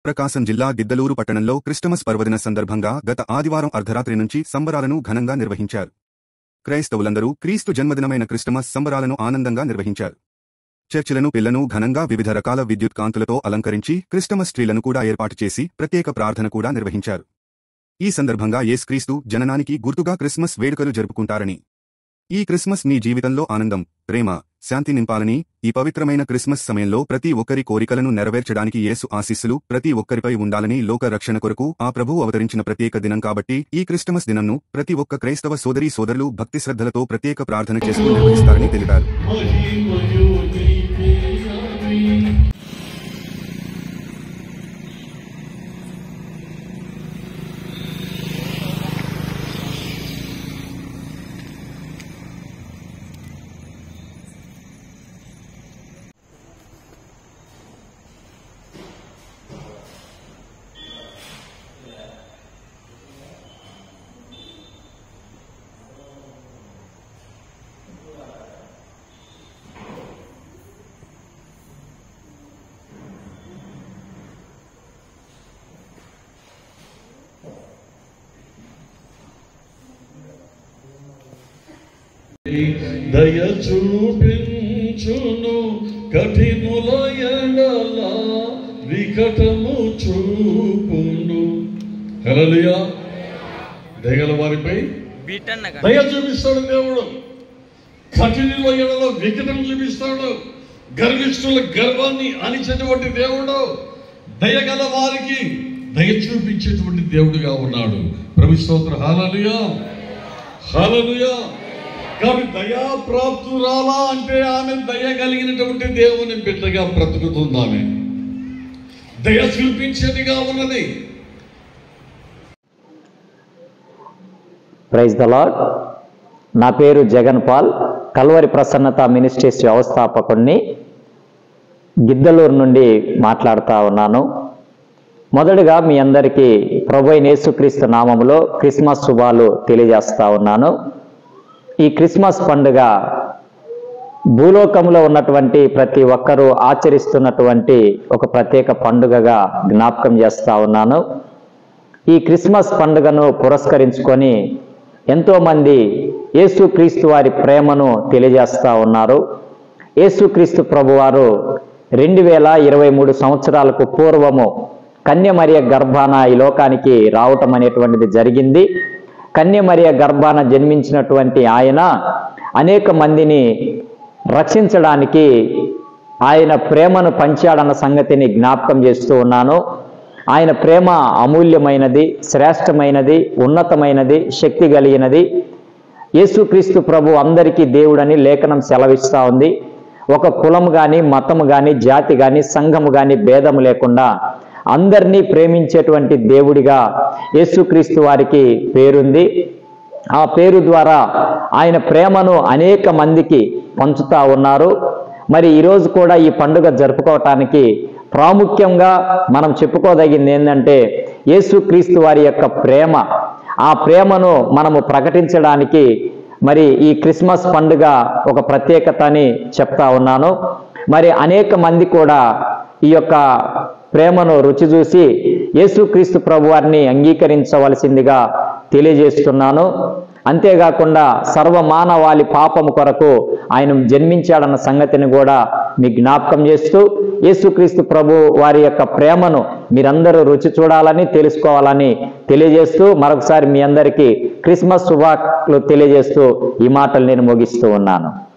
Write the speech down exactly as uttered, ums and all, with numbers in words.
ప్రకాశం జిల్లా గిద్దలూరు పట్టణంలో క్రిస్టమస్ పర్వదిన సందర్భంగా గత ఆదివారం అర్ధరాత్రి నుంచి సంబరాలను ఘనంగా నిర్వహించారు. క్రైస్తవులందరూ క్రీస్తు జన్మదినమైన క్రిస్టమస్ సంబరాలను ఆనందంగా నిర్వహించారు. చర్చిలను పిల్లను ఘనంగా వివిధ రకాల విద్యుత్ కాంతులతో అలంకరించి క్రిస్టమస్ ట్రీలను కూడా ఏర్పాటు చేసి ప్రత్యేక ప్రార్థన కూడా నిర్వహించారు. ఈ సందర్భంగా యేసుక్రీస్తు జననానికి గుర్తుగా క్రిస్మస్ వేడుకలు జరుపుకుంటారని, ఈ క్రిస్మస్ నీ జీవితంలో ఆనందం, ప్రేమ, శాంతి నింపాలని, ఈ పవిత్రమైన క్రిస్మస్ సమయంలో ప్రతి ఒక్కరి కోరికలను నెరవేర్చడానికి యేసు ఆశీస్సులు ప్రతి ఒక్కరిపై ఉండాలని లోక రక్షణ కొరకు ఆ ప్రభువు అవతరించిన ప్రత్యేక దినం కాబట్టి ఈ క్రిస్టమస్ దినంను ప్రతి ఒక్క క్రైస్తవ సోదరీ సోదరులు భక్తి శ్రద్ధలతో ప్రత్యేక ప్రార్థన చేస్తూ నిర్వహిస్తారని తెలిపారు. దయ చూపించును కఠినుల ఎడల వికటము చూపును. హల్లెలూయా. దయగల వారిపై దయ చూపిస్తాడు దేవుడు. కఠినుల ఎడల వికటం చూపిస్తాడు. గర్విష్ఠుల గర్వాన్ని అణిచేటువంటి దేవుడు దయగల వారికి దయ చూపించేటువంటి దేవుడుగా ఉన్నాడు. ప్రభువు స్తోత్రం. హల్లెలూయా, హల్లెలూయా. కాబట్టి దయా ప్రాప్తురాలా అంటే ఆమె దయ కలిగినటువంటి దేవుని బిడ్డగా బ్రతుకుతుంది. ఆమె దయ చూపించేదిగా ఉన్నది. Praise the Lord. నా పేరు జగన్ పాల్, కల్వరి ప్రసన్నత మినిస్ట్రీస్ వ్యవస్థాపకుడిని, గిద్దలూరు నుండి మాట్లాడుతూ ఉన్నాను. మొదటగా మీ అందరికీ ప్రభువైన యేసుక్రీస్తు నామములో క్రిస్మస్ శుభాలు తెలియజేస్తా ఉన్నాను. ఈ క్రిస్మస్ పండుగ భూలోకంలో ఉన్నటువంటి ప్రతి ఒక్కరూ ఆచరిస్తున్నటువంటి ఒక ప్రత్యేక పండుగగా జ్ఞాపకం చేస్తా ఉన్నాను. ఈ క్రిస్మస్ పండుగను పురస్కరించుకొని ఎంతోమంది యేసుక్రీస్తు వారి ప్రేమను తెలియజేస్తూ ఉన్నారు. యేసుక్రీస్తు ప్రభువారు రెండు వేల ఇరవై మూడు సంవత్సరాలకు పూర్వము కన్యమరియ గర్భాన ఈ లోకానికి రావటం అనేటువంటిది జరిగింది. కన్యమరియ గర్భాన జన్మించినటువంటి ఆయన అనేక మందిని రక్షించడానికి ఆయన ప్రేమను పంచాడన్న సంగతిని జ్ఞాపకం చేస్తూ ఉన్నాను. ఆయన ప్రేమ అమూల్యమైనది, శ్రేష్టమైనది, ఉన్నతమైనది, శక్తి కలిగినది. యేసుక్రీస్తు ప్రభు అందరికీ దేవుడని లేఖనం సెలవిస్తూ ఉంది. ఒక కులం కానీ, మతము కానీ, జాతి కానీ, సంఘము కానీ భేదము లేకుండా అందరినీ ప్రేమించేటువంటి దేవుడిగా యేసుక్రీస్తు వారికి పేరుంది. ఆ పేరు ద్వారా ఆయన ప్రేమను అనేక మందికి పంచుతా ఉన్నారు. మరి ఈరోజు కూడా ఈ పండుగ జరుపుకోవటానికి ప్రాముఖ్యంగా మనం చెప్పుకోదగింది ఏంటంటే యేసుక్రీస్తు వారి యొక్క ప్రేమ. ఆ ప్రేమను మనము ప్రకటించడానికి మరి ఈ క్రిస్మస్ పండుగ ఒక ప్రత్యేకత అని చెప్తా ఉన్నాను. మరి అనేక మంది కూడా ఈ యొక్క ప్రేమను రుచి చూసి యేసుక్రీస్తు ప్రభువారిని అంగీకరించవలసిందిగా తెలియజేస్తున్నాను. అంతేకాకుండా సర్వమానవాళి పాపము కొరకు ఆయన జన్మించాడన్న సంగతిని కూడా మీ జ్ఞాపకం చేస్తూ యేసుక్రీస్తు ప్రభు వారి యొక్క ప్రేమను మీరందరూ రుచి చూడాలని, తెలుసుకోవాలని తెలియజేస్తూ మరొకసారి మీ అందరికీ క్రిస్మస్ శుభాకాంక్షలు తెలియజేస్తూ ఈ మాటలు నేను ముగిస్తూ ఉన్నాను.